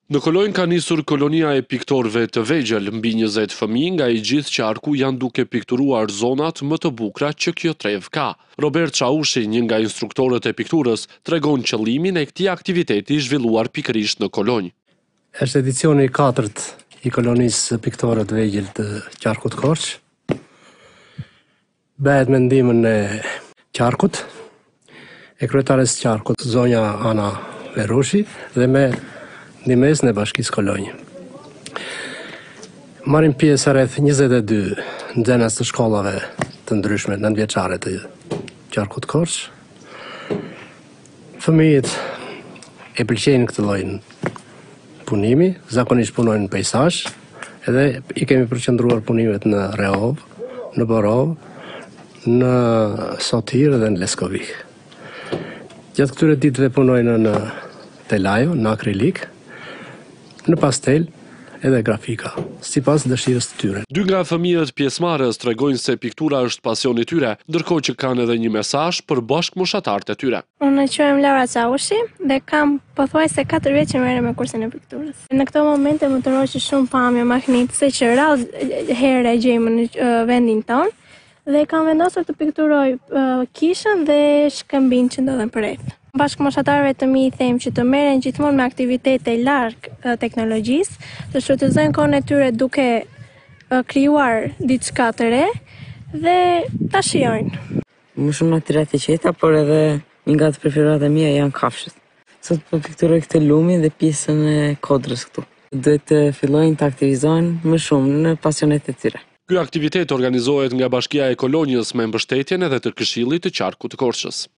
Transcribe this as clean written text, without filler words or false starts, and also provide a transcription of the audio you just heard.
Në Kolonjë ka nisur kolonia e piktorëve të vegjël, mbi 20 fëmijë nga i gjithë qarku janë duke pikturuar zonat më të bukura që kjo trevë ka. Robert Çaushi, një nga instruktorët e pikturës, tregon qëllimin e këtij aktiviteti zhvilluar pikërisht në Kolonjë. Është edicioni i 4 i kolonisë së piktorëve të vegjël të qarkut Korç. Bëhet me ndihmën e qarkut, e kryetares së qarkut, zonja Ana Verushi, dhe me ndihmën e Bashkisë Kolonjë. Marrin pjesë rreth 22 nxënës të shkollave të ndryshme nëntëvjeçare të qarkut Korç. Fëmijët e pëlqejnë këtë lloj punimi, zakonisht punojnë në pejsazh, edhe i kemi përqendruar punimet në Rehov, në Borov, në Sotir dhe në Leskovik. Gjatë këtyre ditëve punojnë në telajo, në akrilik, në pastel edhe grafika, sipas dëshirës të tyre. Dy nga fëmijët pjesëmarrës tregojnë se piktura është pasioni i tyre, ndërkohë që kanë edhe një mesazh për bashkëmoshatarët e tyre. Unë quhem Laura Çaushi dhe kam pothuajse 4 vjet që merrem me kursin e pikturës. Në këto momente më tërhoqi shumë pamje mahnitëse që rrallë herë e gjejmë në vendin tonë dhe kam vendosur të pikturoj kishën dhe shkëmbin që ndodhen përreth. Bashkëmoshatarëve të mi i them që të merren gjithmonë me aktivitete larg teknologjisë, të shfrytëzojnë kohën e tyre duke krijuar diçka të re dhe ta shijojnë. Më shumë natyrat e qeta, por edhe një nga të preferuarat e mia janë kafshët. Sot po pikturoj këtë lumin dhe pjesën e kodrës këtu. Duhet të fillojnë të aktivizohen më shumë në pasionet e tyre. Ky aktivitet organizohet nga Bashkia e Kolonjës me mbështetjen edhe të Këshillit të Qarkut të Korçës.